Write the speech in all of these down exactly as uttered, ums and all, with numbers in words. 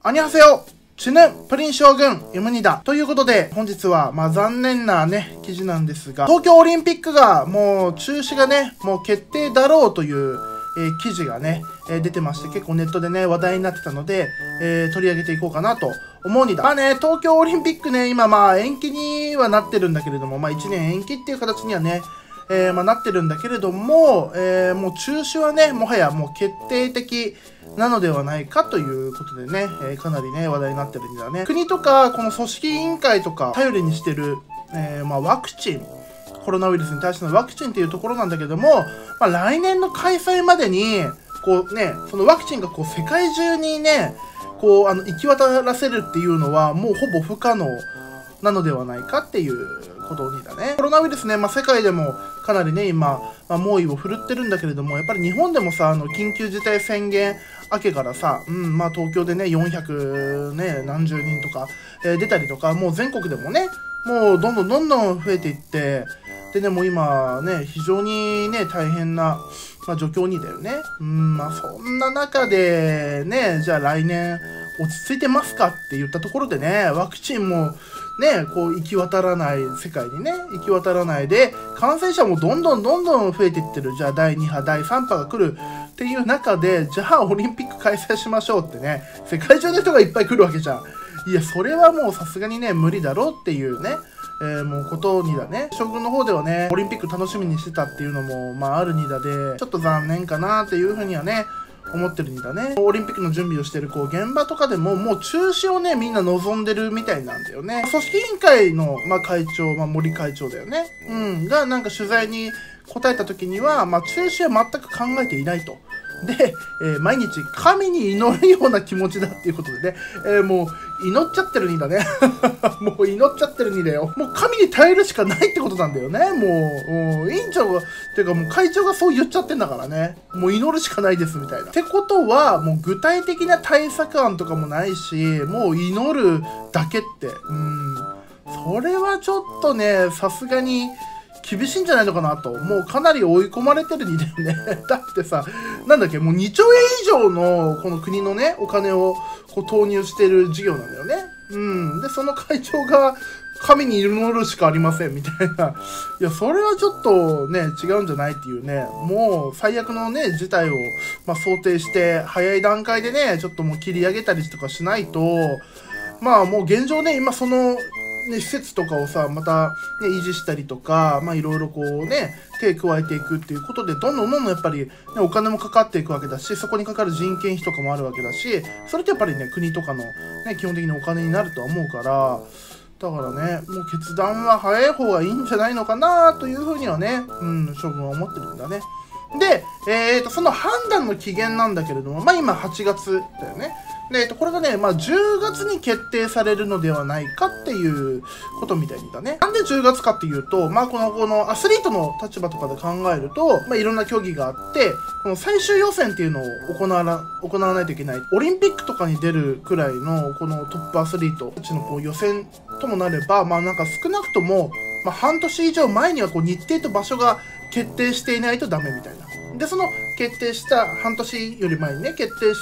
アニハセヨチヌプリン将軍 エムツー だ。ということで、本日は、まあ残念なね、記事なんですが、東京オリンピックがもう中止がね、もう決定だろうという、えー、記事がね、えー、出てまして、結構ネットでね、話題になってたので、えー、取り上げていこうかなと思うにだ。まあね、東京オリンピックね、今まあ延期にはなってるんだけれども、まあいちねん延期っていう形にはね、えー、まあなってるんだけれども、えー、もう中止はね、もはやもう決定的なのではないかということでね、えー、かなりね、話題になってるんだね。国とか、この組織委員会とか、頼りにしてる、えー、まあワクチン、コロナウイルスに対してのワクチンっていうところなんだけども、まあ来年の開催までに、こうね、そのワクチンがこう世界中にね、こう、あの、行き渡らせるっていうのは、もうほぼ不可能なのではないかっていうことにだね。コロナウイルスね、まあ世界でもかなりね、今、まあ、猛威を振るってるんだけれども、やっぱり日本でもさ、あの、緊急事態宣言明けからさ、うん、まあ東京でね、よんひゃくね、何十人とか、えー、出たりとか、もう全国でもね、もうどんどんどんどん増えていって、でね、もう今ね、非常にね、大変な、まあ、状況にだよね。うん、まあそんな中でね、じゃあ来年落ち着いてますかって言ったところでね、ワクチンもね、こう行き渡らない世界にね、行き渡らないで、感染者もどんどんどんどん増えていってる。じゃあだいに波、だいさん波が来るっていう中で、じゃあオリンピック開催しましょうってね、世界中の人がいっぱい来るわけじゃん。いや、それはもうさすがにね、無理だろうっていうね、えー、もうことにだね。将軍の方ではね、オリンピック楽しみにしてたっていうのも、まああるにだで、ちょっと残念かなっていうふうにはね、思ってるにだね。オリンピックの準備をしてる、こう、現場とかでも、もう中止をね、みんな望んでるみたいなんだよね。組織委員会の、まあ会長、まあ森会長だよね。うん。が、なんか取材に答えた時には、まあ中止は全く考えていないと。で、えー、毎日神に祈るような気持ちだっていうことでね、えー、もう祈っちゃってるにだね。もう祈っちゃってるにだよ。もう神に頼るしかないってことなんだよね。もう、もう委員長が、ていうかもう会長がそう言っちゃってんだからね。もう祈るしかないですみたいな。ってことは、もう具体的な対策案とかもないし、もう祈るだけって、うん。それはちょっとね、さすがに、厳しいんじゃないのかなと。もうかなり追い込まれてるにだよね。だってさ、なんだっけ、もうにちょうえん以上のこの国のね、お金をこう投入してる事業なんだよね。うん。で、その会長が神に祈るしかありませんみたいな。いや、それはちょっとね、違うんじゃないっていうね。もう最悪のね、事態を、まあ、想定して、早い段階でね、ちょっともう切り上げたりとかしないと、まあもう現状ね、今その、ね、施設とかをさ、また、ね、維持したりとか、まあいろいろこうね、手加えていくっていうことで、どんどんどんどんやっぱり、ね、お金もかかっていくわけだし、そこにかかる人件費とかもあるわけだし、それってやっぱりね、国とかのね、基本的にお金になるとは思うから、だからね、もう決断は早い方がいいんじゃないのかなというふうにはね、うん、将軍は思ってるんだね。で、えーと、その判断の期限なんだけれども、まあ今はちがつだよね。で、えっと、これがね、まあ、じゅうがつに決定されるのではないかっていうことみたいだね。なんでじゅうがつかっていうと、まあ、この、このアスリートの立場とかで考えると、まあ、いろんな競技があって、この最終予選っていうのを行わな、行わないといけない。オリンピックとかに出るくらいの、このトップアスリートたちのこう予選ともなれば、まあ、なんか少なくとも、まあ、半年以上前にはこう日程と場所が決定していないとダメみたいな。で、その決定した半年より前にね、決定して、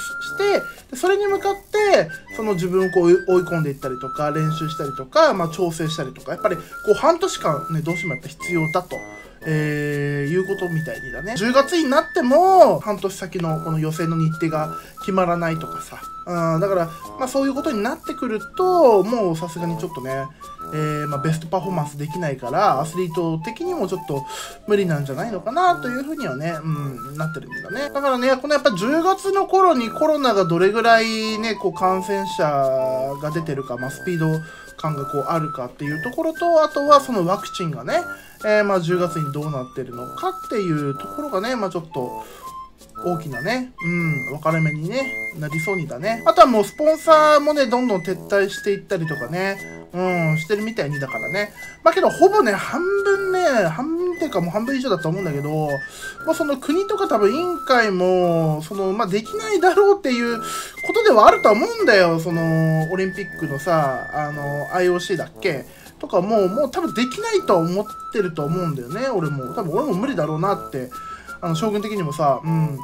でそれに向かって、その自分をこう追い込んでいったりとか、練習したりとか、まあ調整したりとか、やっぱりこう半年間ね、どうしてもやっぱ必要だと。えー、いうことみたいにだね。じゅうがつになっても、半年先のこの予選の日程が決まらないとかさ。うん、だから、まあそういうことになってくると、もうさすがにちょっとね、えー、まあベストパフォーマンスできないから、アスリート的にもちょっと無理なんじゃないのかなというふうにはね、うん、なってるんだね。だからね、このやっぱじゅうがつの頃にコロナがどれぐらいね、こう感染者が出てるか、まあスピード感がこうあるかっていうところと、あとはそのワクチンがね、えー、まあじゅうがつにどうなってるのかっていうところがね、まあちょっと大きなね、うん、分かれ目にね、なりそうにだね。あとはもうスポンサーもね、どんどん撤退していったりとかね、うん、してるみたいにだからね。まあけど、ほぼね、半分ね、半分っていうかもう半分以上だと思うんだけど、まあその国とか多分委員会も、その、まあできないだろうっていうことではあるとは思うんだよ。その、オリンピックのさ、あの、アイオーシー だっけとかもう、もう多分できないとは思ってると思うんだよね、俺も。多分俺も無理だろうなって。あの、将軍的にもさ、うん。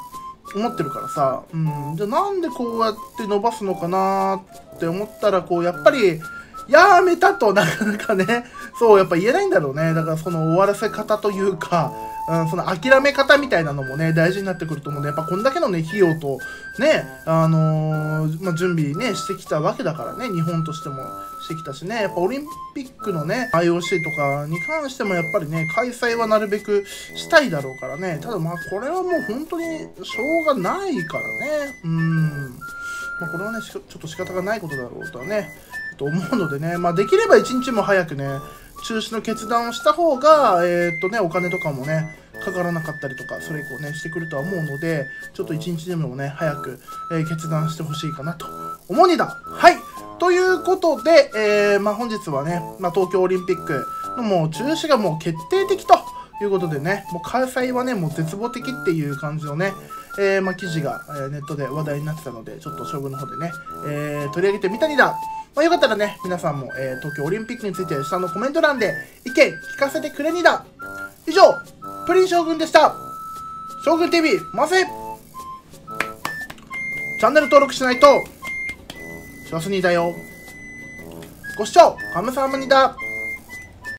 思ってるからさ、うん、じゃあなんでこうやって伸ばすのかなって思ったら、こう、やっぱり、やめたとなかなかね、そう、やっぱ言えないんだろうね。だからその終わらせ方というか、うん、その諦め方みたいなのもね、大事になってくると思うんで、やっぱこんだけのね、費用と、ね、あのー、まあ、準備ね、してきたわけだからね、日本としてもしてきたしね、やっぱオリンピックのね、アイオーシー とかに関してもやっぱりね、開催はなるべくしたいだろうからね、ただまあこれはもう本当にしょうがないからね、うん、まあこれはね、ちょっと仕方がないことだろうとはね、と思うのでね、まあできれば一日も早くね、中止の決断をした方が、えー、っとね、お金とかもね、かからなかったりとか、それ以降ね、してくるとは思うので、ちょっと一日でもね、早く、えー、決断してほしいかなと思うにだ。はい。ということで、えー、まあ本日はね、まあ東京オリンピックのもう中止がもう決定的ということでね、もう開催はね、もう絶望的っていう感じのね、えー、まあ記事が、えー、ネットで話題になってたので、ちょっと将軍の方でね、えー、取り上げてみたにだ。まあ、よかったらね、皆さんも、えー、東京オリンピックについて下のコメント欄で意見聞かせてくれにだ。以上、プリン将軍でした。将軍 ティーブイ、回せ。チャンネル登録しないと、幸せにだよ。ご視聴、カムサハムニだ。